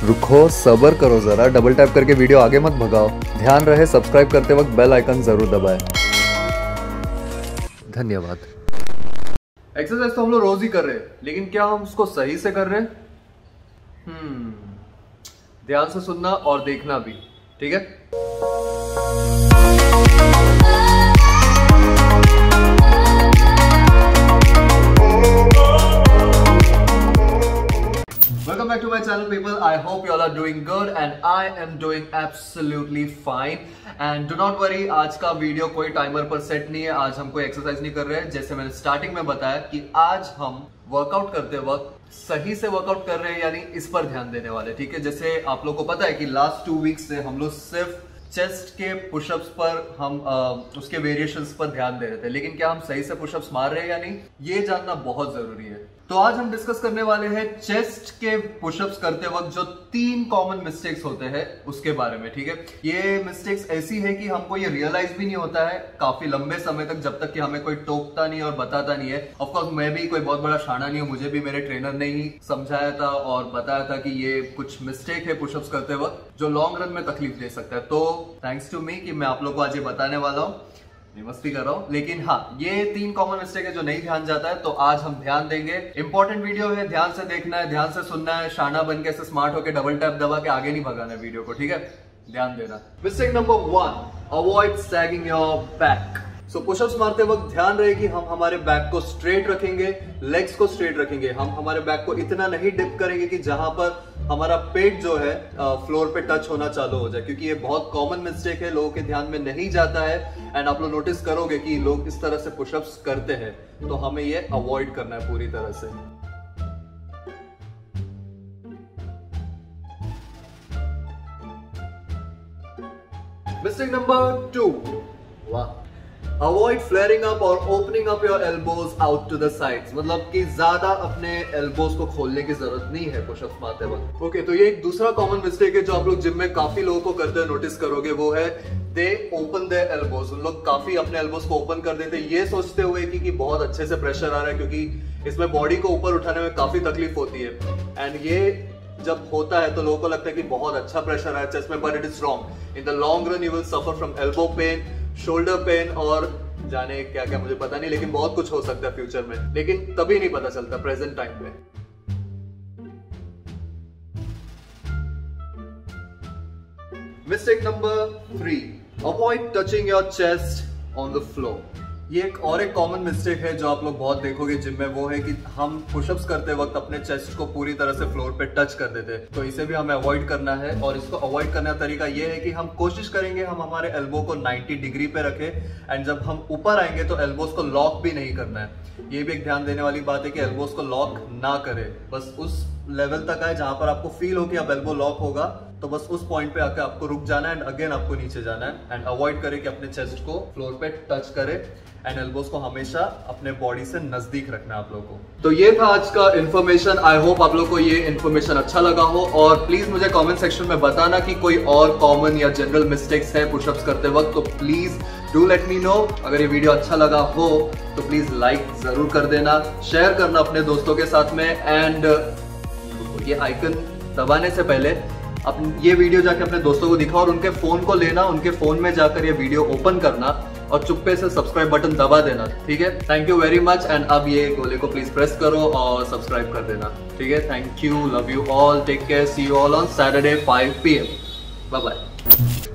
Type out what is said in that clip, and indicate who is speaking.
Speaker 1: रुको, सब्र करो जरा, डबल टैप करके वीडियो आगे मत भगाओ। ध्यान रहे सब्सक्राइब करते वक्त बेल आइकन जरूर दबाएं। धन्यवाद। एक्सरसाइज तो हम लोग रोज ही कर रहे हैं, लेकिन क्या हम उसको सही से कर रहे हैं? ध्यान से सुनना और देखना भी, ठीक है? Welcome back to my channel, people. I hope you all are doing good and I am doing absolutely fine. And do not worry, आज का वीडियो कोई टाइमर पर सेट नहीं है। आज हम कोई एक्सरसाइज नहीं कर रहे हैं। जैसे मैंने स्टार्टिंग में बताया कि आज हम वर्कआउट करते वक्त सही से वर्कआउट कर रहे हैं, यानी इस पर ध्यान देने वाले, ठीक है? जैसे आप लोग को पता है कि लास्ट 2 वीक्स से हम लोग सिर्फ चेस्ट के पुशअप्स पर हम उसके वेरिएशंस पर ध्यान दे रहे थे, लेकिन क्या हम सही से पुशअप्स मार रहे हैं या नहीं, ये जानना बहुत जरूरी है। तो आज हम डिस्कस करने वाले हैं चेस्ट के पुशअप्स करते वक्त जो 3 कॉमन मिस्टेक्स होते हैं उसके बारे में, ठीक है? ये मिस्टेक्स ऐसी है कि हमको ये रियलाइज भी नहीं होता है काफी लंबे समय तक, जब तक कि हमें कोई टोकता नहीं और बताता नहीं है। ऑफकोर्स मैं भी कोई बहुत बड़ा शाना नहीं हूं, मुझे भी मेरे ट्रेनर ने ही समझाया था और बताया था कि ये कुछ मिस्टेक है पुशअप्स करते वक्त जो लॉन्ग रन में तकलीफ दे सकता है। तो थैंक्स टू मी कि मैं आप लोग को आज ये बताने वाला हूं। मैं मस्ती कर रहा हूं, लेकिन हाँ, ये 3 कॉमन मिस्टेक है जो नहीं ध्यान जाता है, तो आज हम ध्यान देंगे। इंपॉर्टेंट वीडियो है, ध्यान से देखना है, ध्यान से सुनना है, शाना बन के ऐसे स्मार्ट होकर डबल टैप दबा के आगे नहीं भगाना है वीडियो को, ठीक है? ध्यान देना। Mistake number 1, avoid sagging your back. So pushups मारते वक्त ध्यान रहे कि हम हमारे बैक को स्ट्रेट रखेंगे, लेग्स को स्ट्रेट रखेंगे। हम हमारे बैक को इतना नहीं डिप करेंगे कि जहां पर हमारा पेट जो है फ्लोर पे टच होना चालू हो जाए, क्योंकि ये बहुत कॉमन मिस्टेक है, लोगों के ध्यान में नहीं जाता है। एंड आप लोग नोटिस करोगे कि लोग इस तरह से पुशअप्स करते हैं, तो हमें ये अवॉइड करना है पूरी तरह से। मिस्टेक नंबर 2, वाह, अवॉइड फ्लेयरिंग अप और opening up your elbows out to the sides. मतलब कि ज्यादा अपने एल्बोज को खोलने की जरूरत नहीं है पुशअप्स मारते वक्त। ओके, तो ये एक दूसरा कॉमन मिस्टेक है जो आप लोग जिम में काफी लोगों को करते हैं, नोटिस करोगे, वो है दे ओपन देयर एल्बोज। उन लोग काफी अपने एल्बोज को ओपन कर देते हैं, ये सोचते हुए कि बहुत अच्छे से प्रेशर आ रहा है, क्योंकि इसमें बॉडी को ऊपर उठाने में काफी तकलीफ होती है। एंड ये जब होता है तो लोगों को लगता है कि बहुत अच्छा प्रेशर है चेस्ट में, but it is wrong. In the long run you will suffer from elbow pain, shoulder pain और जाने क्या क्या मुझे पता नहीं, लेकिन बहुत कुछ हो सकता है फ्यूचर में, लेकिन तभी नहीं पता चलता प्रेजेंट टाइम पे। Mistake number 3, avoid touching your chest on the floor. ये एक कॉमन मिस्टेक है जो आप लोग बहुत देखोगे जिम में, वो है कि हम पुशअप्स करते वक्त अपने चेस्ट को पूरी तरह से फ्लोर पे टच कर देते हैं। तो इसे भी हमें अवॉइड करना है, और इसको अवॉइड करने का तरीका ये है कि हम कोशिश करेंगे हम हमारे एल्बो को 90 डिग्री पे रखें। एंड जब हम ऊपर आएंगे तो एल्बोज को लॉक भी नहीं करना है। ये भी एक ध्यान देने वाली बात है कि एल्बोज को लॉक ना करें, बस उस लेवल तक आए जहां पर आपको फील हो कि अब एल्बो लॉक होगा, तो बस उस पॉइंट पे आके आपको रुक जाना है एंड अगेन आपको नीचे जाना है। एंड अवॉइड करें कि अपने चेस्ट को फ्लोर पे टच करे, एंड एल्बोज को हमेशा अपने बॉडी से नजदीक रखना है आप लोगों को। तो ये था आज का इन्फॉर्मेशन। आई होप आप लोगों को ये इन्फॉर्मेशन अच्छा लगा हो, और प्लीज मुझे कमेंट सेक्शन में बताना कि कोई और कॉमन या जनरल मिस्टेक्स है पुशअप्स करते वक्त, तो please do let me know. अगर ये वीडियो अच्छा लगा हो तो प्लीज लाइक जरूर कर देना, शेयर करना अपने दोस्तों के साथ में, एंड ये आइकन दबाने से पहले ये वीडियो जाके अपने दोस्तों को दिखाओ और उनके फोन को लेना, उनके फोन में जाकर ये वीडियो ओपन करना और चुप्पे से सब्सक्राइब बटन दबा देना, ठीक है? Thank you very much. And अब ये गोले को प्लीज प्रेस करो और सब्सक्राइब कर देना, ठीक है? Thank you, love you all, take care, see you all on Saturday 5 PM। Bye bye.